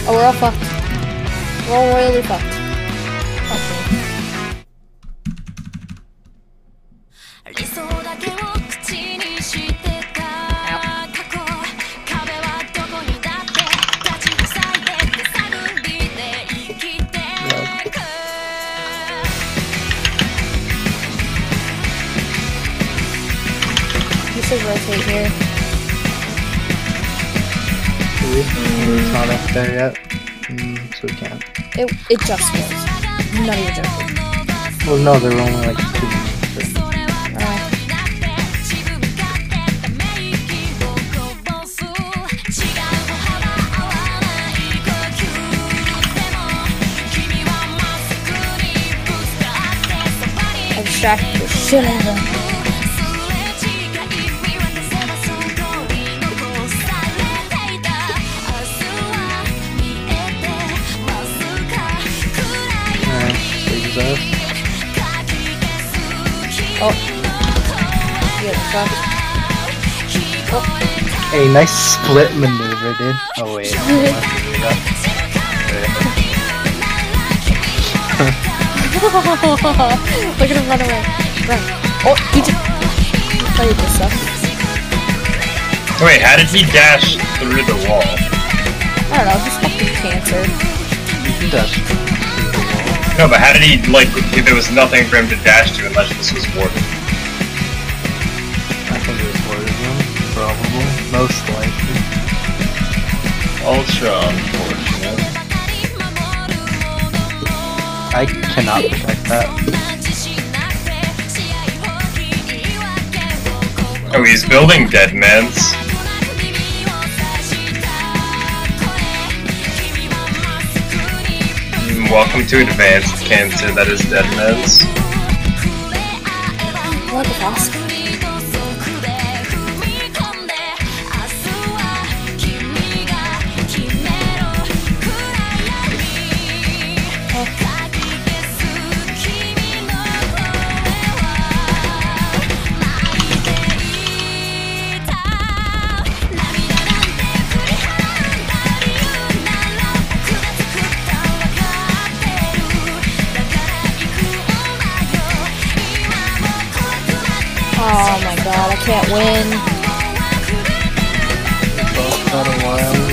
Oh, we're all fucked. We're all royally fucked. Okay. You should rotate here. It's not up there yet, so we can't. It just was. I'm not even joking. Well, no, there were only like 2 minutes. I distracted the shit out of them. Oh. Yeah, fuck. Oh. Hey, nice split maneuver, dude. Oh, wait. Look at him run away. Run. Oh, he just played this stuff. Wait, how did he dash through the wall? I don't know, he's fucking cancer. You can dash through the wall. No, but how did he, like, there was nothing for him to dash to unless this was warped? I think it was worded wrong, probably. Most likely. Ultra unfortunate. I cannot protect that. Oh, he's building Dead Man's. Welcome to Advanced Cancer, that is Dead Man's. What the fuck? Oh my god, I can't win. Both got a while ago.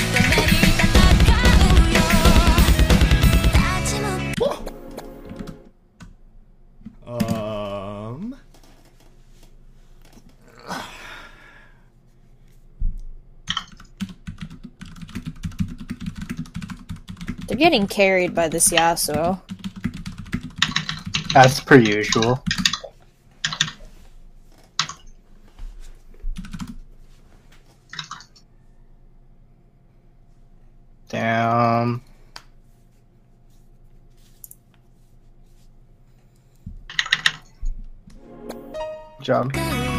They're getting carried by this Yasuo. As per usual. Damn. Good job.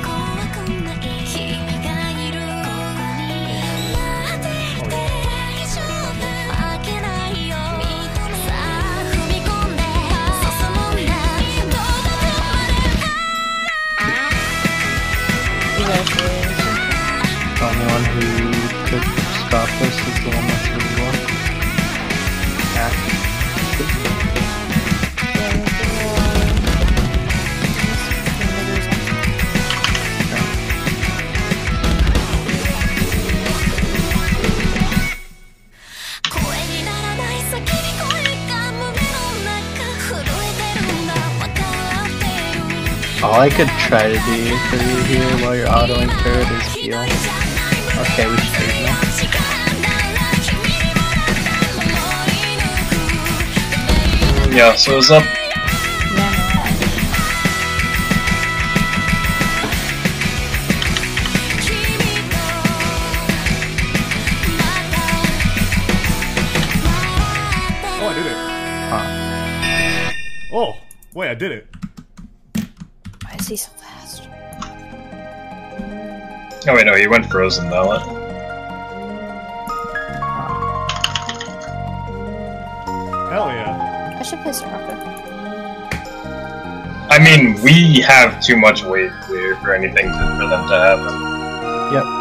The only one who could stop this is the one that's really low. All I could try to do for you here while you're autoing turret is heal. Okay, we should do it now. Yeah, so it's up. Oh, I did it. Huh. Oh, wait, I did it. Why is he so fast? Oh wait, no, he went frozen though. Hell yeah. I should play Soraka. I mean, we have too much wave clear for anything for them to happen. Yep.